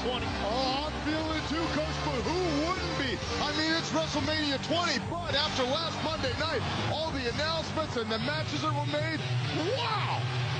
20. Oh, I'm feeling it too, Coach, but who wouldn't be? I mean, it's WrestleMania 20, but after last Monday night, all the announcements and the matches that were made, wow!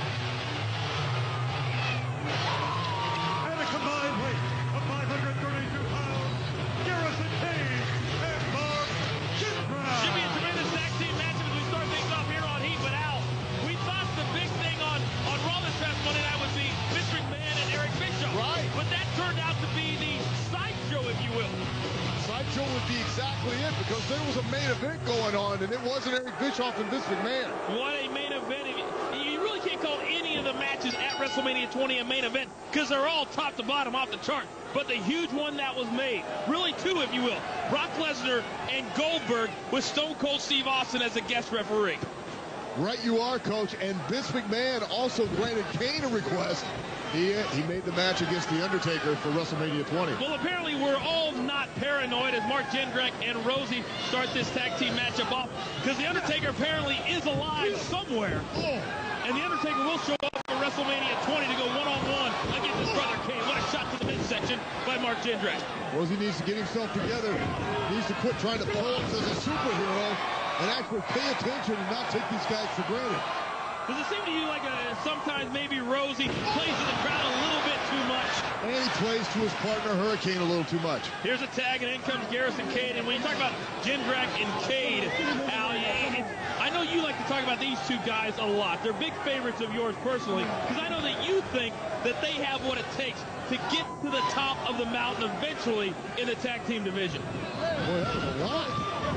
At a combined weight of 532 pounds, Garrison Cade and Mondt. Should be a tremendous tag team match as we start things off here on Heat. But Al, we thought the big thing on Raw this past Monday night would be Vince McMahon and Eric Bischoff. Right. But that turned out to be the sideshow, if you will. Sideshow would be exactly it, because there was a main event going on, and it wasn't Eric Bischoff and Vince McMahon. What a main event. You really can't call any of the matches at WrestleMania 20 a main event, because they're all top to bottom off the chart. But the huge one that was made, really two, if you will, Brock Lesnar and Goldberg with Stone Cold Steve Austin as a guest referee. Right you are, Coach, and Vince McMahon also granted Kane a request. He made the match against The Undertaker for WrestleMania 20. Well, apparently we're all not paranoid as Mark Jindrak and Rosey start this tag team matchup off, because The Undertaker apparently is alive somewhere. And The Undertaker will show up for WrestleMania 20 to go one-on-one against his brother Kane. What a shot to the midsection by Mark Jindrak. Rosey needs to get himself together. He needs to quit trying to pose as a superhero and actually pay attention and not take these guys for granted. Does it seem to you like sometimes maybe Rosey plays to the crowd a little bit too much? And he plays to his partner Hurricane a little too much. Here's a tag, and in comes Garrison Cade. And when you talk about Jindrak and Cade, Al, I know you like to talk about these two guys a lot. They're big favorites of yours personally, because I know that you think that they have what it takes to get to the top of the mountain eventually in the tag team division. Boy, that was a lot.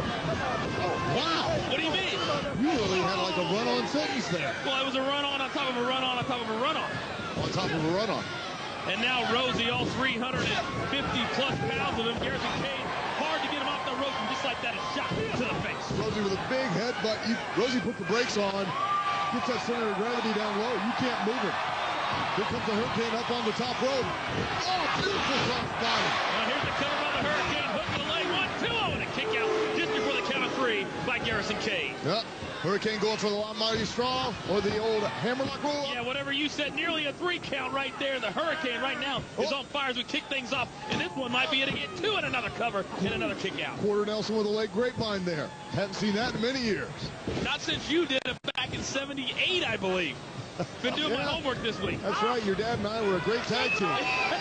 Oh, wow. What do you mean? You really had like a run-on sentence there. Well, it was a run-on on top of a run-on on top of a run-on. On top of a run-on. And now Rosey, all 350-plus pounds of him. Garrison Cade, hard to get him off the rope, and just like that, a shot to the face. Rosey with a big headbutt. Rosey put the brakes on, gets that center of gravity down low. You can't move it. Here comes the Hurricane up on the top rope. Oh, beautiful cross body. Now here's the cover by the Hurricane. Hook to the leg. 1-2. And a kick out just before the count of 3 by Garrison Cade. Yep. Hurricane going for the Mighty Strong or the old hammerlock roll. Yeah, whatever you said, nearly a 3 count right there. The Hurricane right now is on fire as we kick things off. And this one might be it again. 2 and another cover and another kick out. Quarter Nelson with a leg grapevine there. Haven't seen that in many years. Not since you did it back in '78, I believe. Been doing my homework this week. That's right. Your dad and I were a great tag team.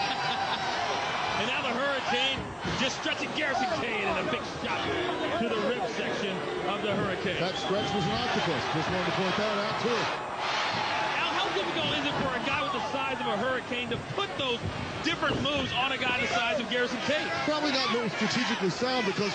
And now the Hurricane just stretching Garrison Cade and a big shot to the rib section of the Hurricane. That stretch was an octopus. Just wanted to point that out, too. Al, how difficult is it for a guy with the size of a Hurricane to put those different moves on a guy the size of Garrison Cade? Probably not very strategically sound, because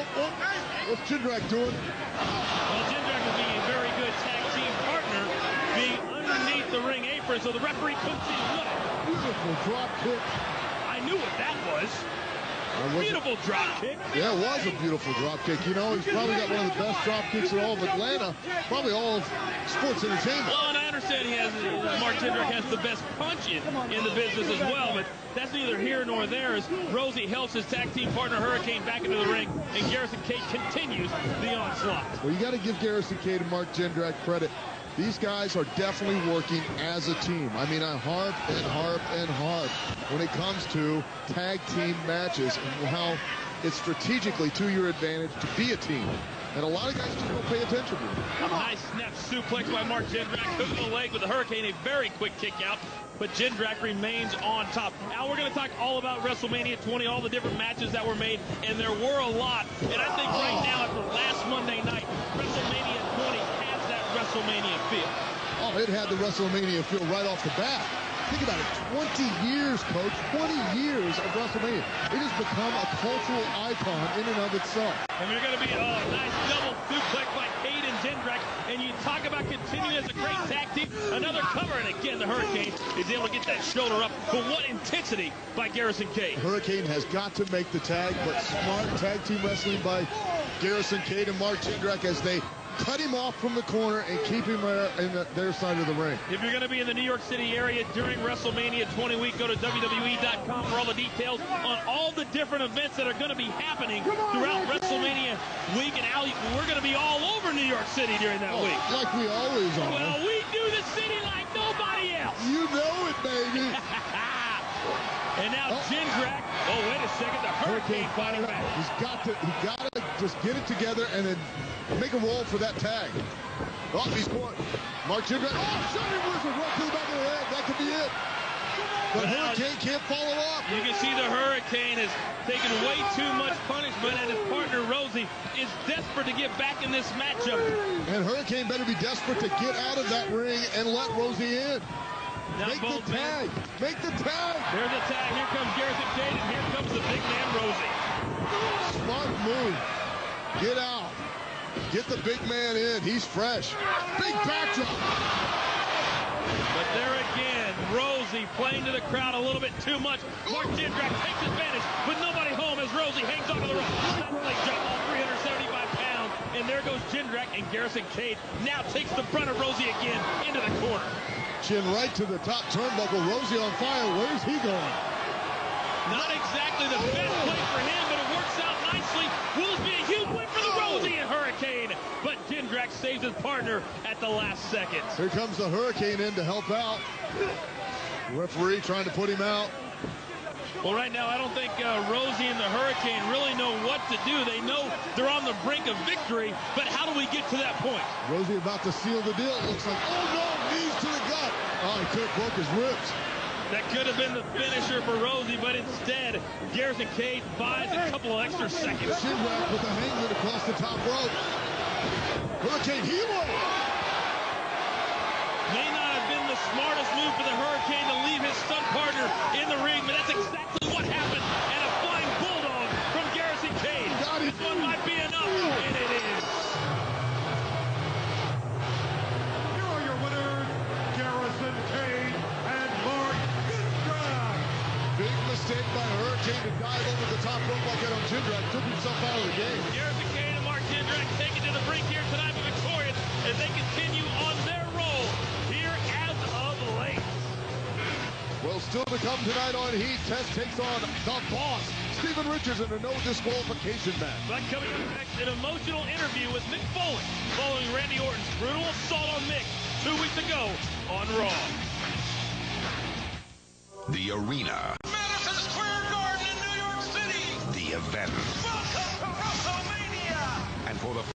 what's Jindrak doing? Well, Jindrak is being a very good tag team partner, being underneath the ring apron, so the referee couldn't see what. Beautiful drop kick. I knew what that was. Beautiful drop kick. Yeah, it was a beautiful drop kick. You know, he's probably got one of the best drop kicks in all of Atlanta, probably all of sports entertainment. Well, and I understand he has, Mark Jindrak has the best punch in the business as well, but that's neither here nor there as Rosey helps his tag team partner Hurricane back into the ring, and Garrison Cade continues the onslaught. Well, you got to give Garrison Cade and Mark Jindrak credit. These guys are definitely working as a team. I mean, I harp and harp and harp when it comes to tag team matches and how it's strategically to your advantage to be a team. And a lot of guys just don't pay attention to it. Nice snap suplex by Mark Jindrak. Hook to the leg with the Hurricane. A very quick kick out, but Jindrak remains on top. Now we're going to talk all about WrestleMania 20, all the different matches that were made, and there were a lot. And I think right now, after last Monday night, WrestleMania 20 has that WrestleMania feel. Oh, it had the WrestleMania feel right off the bat. Think about it, 20 years, Coach, 20 years of WrestleMania. It has become a cultural icon in and of itself. And we're going to be a nice double suplex by Cade and Jindrak. And you talk about continuing as a great tag team. Another cover, and again, the Hurricane is able to get that shoulder up. But what intensity by Garrison Cade. Hurricane has got to make the tag, but smart tag team wrestling by Garrison Cade and Mark Jindrak as they cut him off from the corner and keep him in their side of the ring. If you're going to be in the New York City area during WrestleMania 20 week, go to WWE.com for all the details on all the different events that are going to be happening throughout WrestleMania week. And Al, we're going to be all over New York City during that week. Like we always are. Well, we do the city like nobody else. You know it, baby. And now Jindrak. Oh, wait a second. The Hurricane fighting back. He got to just get it together and then make a roll for that tag. Oh, he's caught. Mark Jindrak. Oh, Shoving Wizard right to the back of the head. That could be it. But Hurricane can't follow up. You can see the Hurricane is taking way too much punishment, and his partner, Rosey, is desperate to get back in this matchup. And Hurricane better be desperate to get out of that ring and let Rosey in. Now Make the tag. Make the tag. There's the tag. Here comes Garrison Cade, and here comes the big man, Rosey. Smart move. Get out. Get the big man in. He's fresh. Big backdrop. But there again, Rosey playing to the crowd a little bit too much. Mark Jindrak takes advantage, but nobody home as Rosey hangs onto the rope. That leg drop, all 375 pounds. And there goes Jindrak, and Garrison Cade now takes the front of Rosey again into the corner. Chin right to the top turnbuckle. Rosey on fire. Where's he going? Not exactly the best play for him, but it works out nicely. Will this be a huge win for the Rosey and Hurricane? But Jindrak saves his partner at the last second. Here comes the Hurricane in to help out. Referee trying to put him out. Well, right now, I don't think Rosey and the Hurricane really know what to do. They know they're on the brink of victory, but how do we get to that point? Rosey about to seal the deal. It looks like, oh no, knees to the gut. Oh, he could have broke his ribs. That could have been the finisher for Rosey, but instead, Garrison Cade buys a couple of extra seconds. Jindrak with the hangman across the top rope. Hurricane hero. May not have been the smartest move for the Hurricane to leave his stunt partner in the ring, but that's exactly what happened. And a flying bulldog from Garrison Cade. This one might be enough, and it is. Here are your winners, Garrison Cade and Mark Jindrak. Big mistake by Hurricane to dive over the top rope like that on Jindrak. Took himself out of the game. Garrison Cade and Mark Jindrak take it to the brink here tonight, but victorious as they continue on their roll here as of late. Well, still to come tonight on Heat, Test takes on the boss, Steven Richards, in a no disqualification match. But coming up next, an emotional interview with Mick Foley following Randy Orton's brutal assault on Mick 2 weeks ago on Raw. The arena. Madison Square Garden in New York City. The event. Welcome to WrestleMania. And for the